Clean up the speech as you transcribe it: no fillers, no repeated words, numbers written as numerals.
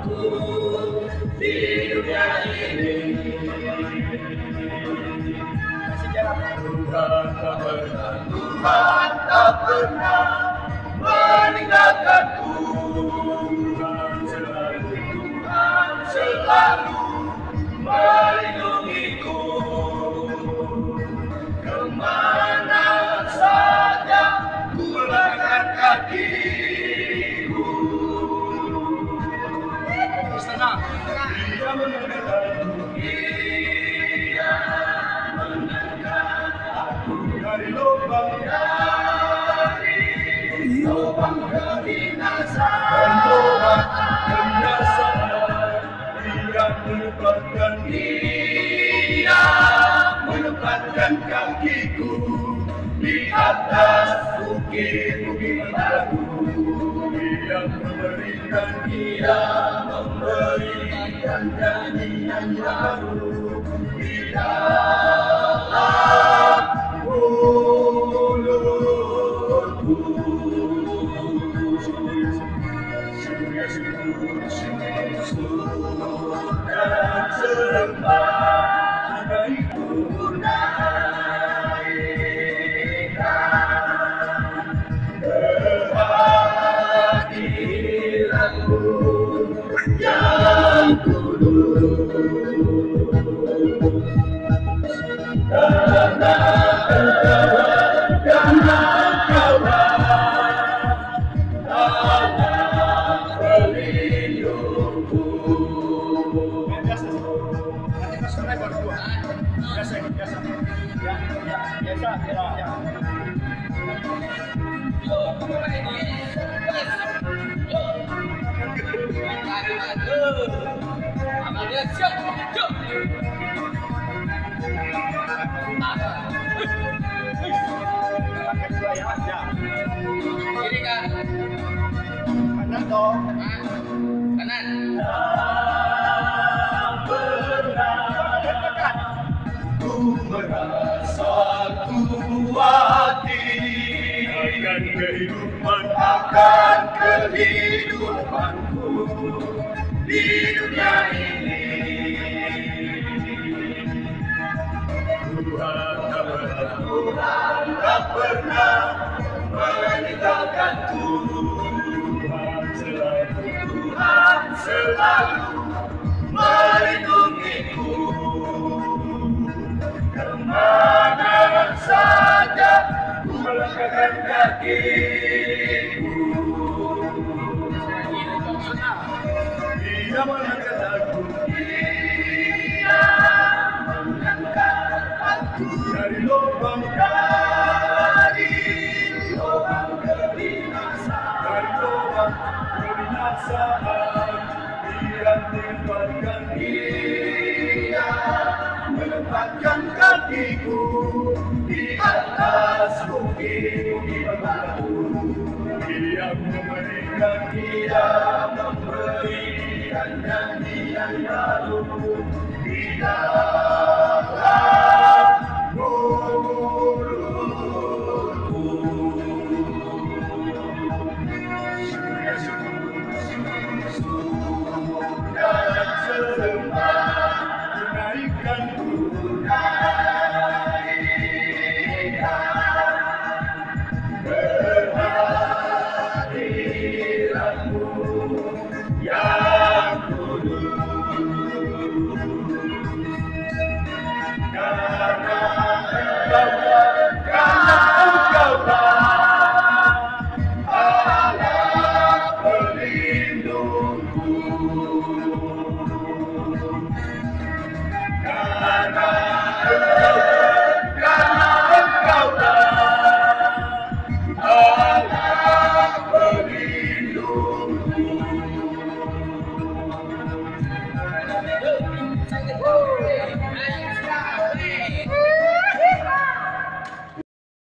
di dunia ini. Tuhan tak pernah meninggalkanku. Tuhan selalu melindungiku. Kemana saja ku melangkah kakiku. Setengah. Dia menangkapku. Dia menangkapku dari lubang kebinasaan. Dia menempatkan kakiku di atas bukit-bukit baru. Dia memberikan nyanyian baru di dalam mulutku. Syukur dan sembah baikku naikkan kehadiranmu yang kudus. Karena Engkau pelindungku. Kanan dong. Kanan. Ku merasa hati akan kehidupanku di dunia ini. Tuhan tak pernah meninggalkanku. Tuhan selalu melindungiku. Kemana saja ku melangkahkan kakiku. Dia mengangkat aku. Dia mengangkat aku dari lubang kebinasaan. Dia menempatkan kakiku di atas bukit-bukit baru. Dia memberikan nyanyian baru di dalam